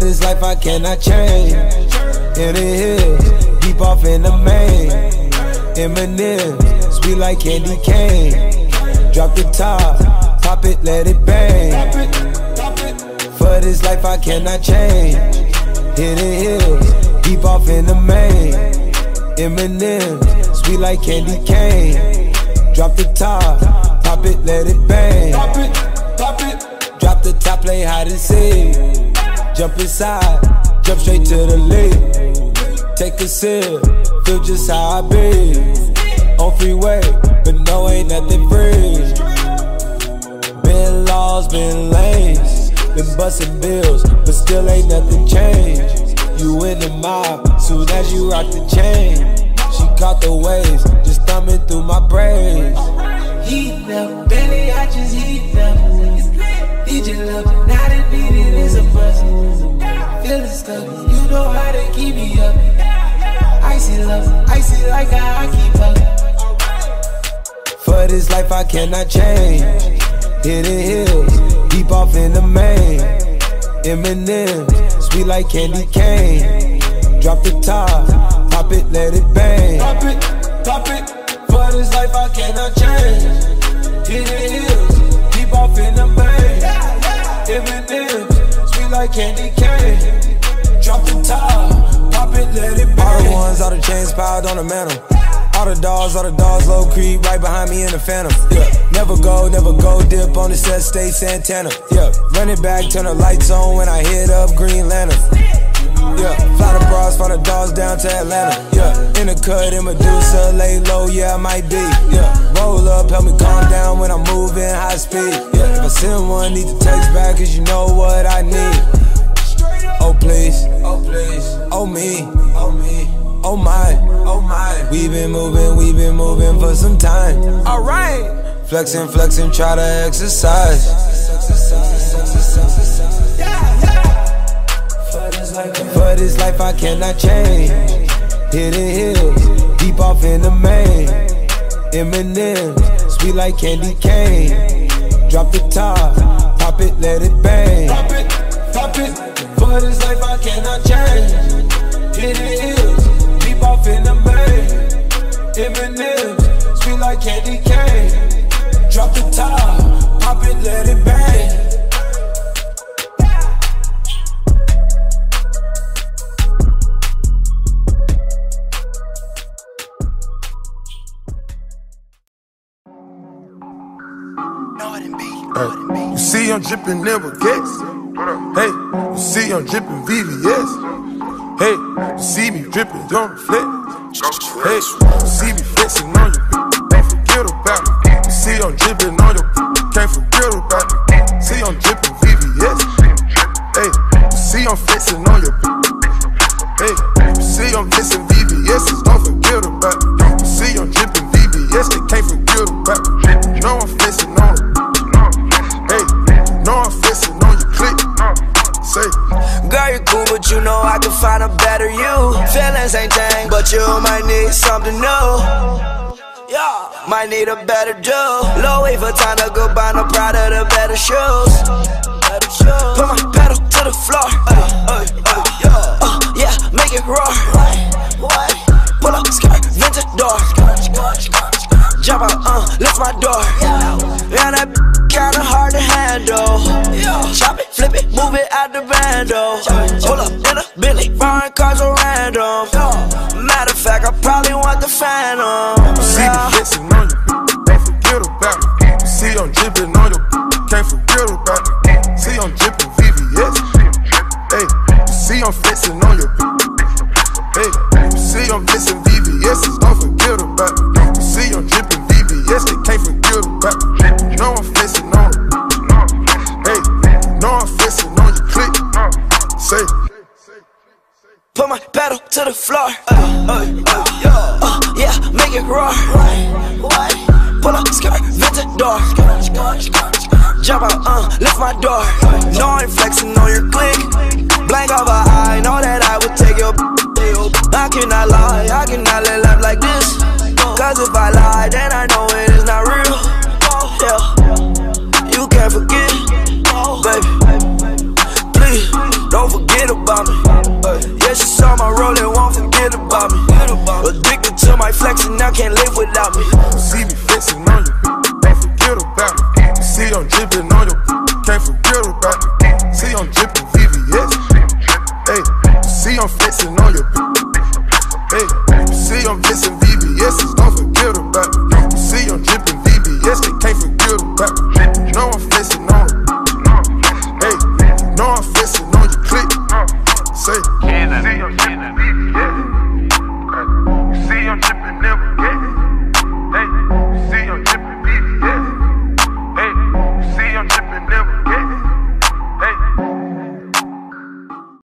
this life I cannot change. In the hills, deep off in the main. M&M's, sweet like candy cane. Drop the top, pop it, let it bang. For this life I cannot change. In the hills, deep off in the main. M&M's, sweet like candy cane. Drop the top, pop it, let it bang. Drop the top, play hide and seek. Jump inside, jump straight to the lead. Take a sip, feel just how I be. On freeway, but no, ain't nothing free. Been laws, been lanes, been busting bills, but still ain't nothing changed. You in the mob, soon as you rock the chain. She caught the waves, just thumbing through my braids. Heat up, belly, I just heat up. Need your love, not a need it is a must. Feeling stuck, you know how to keep me up. Icy love, icy like how I keep up. For this life I cannot change. Hidden hills, deep off in the main. M&M's, sweet like candy cane. Drop the top, pop it, let it bang. Pop it, for this life I cannot change. Hidden hills, deep off in the main. M&M's, sweet like candy cane. Drop the top, pop it, let it bang. All the ones, all the chains piled on the mantle. All the dogs, low creep right behind me in the phantom. Yeah, never go, dip on the set, stay Santana. Yeah, run it back, turn the lights on when I hit up Green Lantern. Yeah, fly the bras, fly the dogs down to Atlanta. Yeah, in the cut, in Medusa, lay low, yeah, I might be. Yeah, roll up, help me calm down when I'm moving high speed. Yeah, if I send one, need to text back, cause you know what I need. Oh please, oh me, oh my, we been moving for some time. Alright, flexing, try to exercise. For this life I cannot change. Hidden hills, deep off in the main. M&M's, sweet like candy cane. Drop the top, pop it, let it bang. Pop it, for this life I cannot change. Hidden hills, deep off in the main. M&M's, sweet like candy cane. Drop the top, pop it, let it bang. You see I'm drippin' never guess. Hey, you see I'm drippin' VVS. Hey, you see me drippin', don't reflect. Hey, you see me flexin' on you, don't forget about it. You see I'm drippin' on you, can't forget about it. See I'm drippin' VVS. Hey, you see I'm flexin' on you. Hey, you see I'm flexin' VVS, don't forget about it. You see I'm drippin' VVS, they can't forget about it. You know I'm flexin' on them. Hey, know I'm flexin' on your click. Say, girl, you're cool, but you know I can find a better you. Feelings ain't changed, but you might need something new. Yeah, might need a better do. Low wait for time to go buy no Prada, the better shoes. Put my pedal to the floor. Yeah, make it roar. Pull up skirt, vintage door. Jump out, lift my door. Yeah, that kinda hard to handle. Chop it, flip it, move it out the bando. Hold up in a Bentley, foreign cars are random. Matter of fact, I probably want the Phantom. you see me flexin' on you, don't forget about it. You see I'm drippin' on you, can't forget about it. See I'm drippin' VVS. Hey, you see I'm flexin' on you. Hey, you see I'm flexin' VVS, don't forget about it. You see I'm drippin' VVS, they can't forget about it. You know I'm flexin' on it. Hey, know I'm flexin' on your click. Say, put my pedal to the floor. Yeah, make it roar. Pull up skirt, vintage door. Jump out, lift my door. No, I'm flexing on your click. Blank of an eye, know that I would take your. I cannot lie, I cannot live life like this. Cause if I lie, then I know it is not real. Yeah, you can't forget, baby. Please, don't forget about now can't live without me. You see me flexing on you, don't forget about me. You see I'm dripping on you, can't forget about me. See I'm dripping VVS. Hey, you see I'm flexing on